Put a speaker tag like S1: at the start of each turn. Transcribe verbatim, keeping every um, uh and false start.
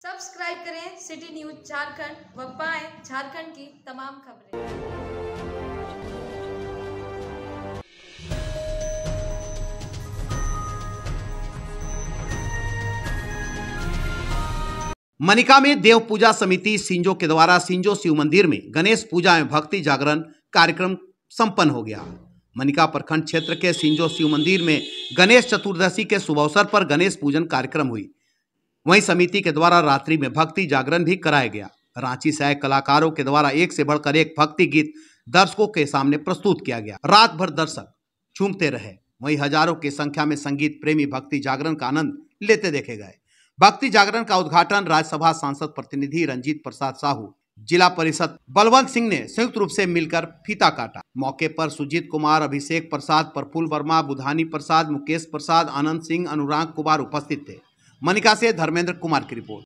S1: Subscribe करें city news Jharkhand व पाएं झारखंड की तमाम खबरें।
S2: मनिका में देव पूजा समिति सिंजो के द्वारा सिंजो शिव मंदिर में गणेश पूजा एवं भक्ति जागरण कार्यक्रम संपन्न हो गया। मनिका प्रखंड क्षेत्र के सिंजो शिव मंदिर में गणेश चतुर्दशी के शुभ अवसर पर गणेश पूजन कार्यक्रम हुई। वहीं समिति के द्वारा रात्रि में भक्ति जागरण भी कराया गया। रांची से आए कलाकारों के द्वारा एक से बढ़कर एक भक्ति गीत दर्शकों के सामने प्रस्तुत किया गया। रात भर दर्शक झूमते रहे। वहीं हजारों की संख्या में संगीत प्रेमी भक्ति जागरण का आनंद लेते देखे गए। भक्ति जागरण का उद्घाटन राज्यसभा सांसद प्रतिनिधि रंजीत प्रसाद साहू, जिला परिषद बलवंत सिंह ने संयुक्त रूप से मिलकर फीता काटा। मौके पर सुजीत कुमार, अभिषेक प्रसाद, प्रफुल्ल वर्मा, बुधानी प्रसाद, मुकेश प्रसाद, आनंद सिंह, अनुराग कुमार उपस्थित थे। मनिका से धर्मेंद्र कुमार की रिपोर्ट।